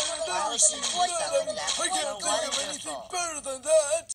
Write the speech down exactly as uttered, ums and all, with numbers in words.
Why was she so in that? I can't think of anything better than that.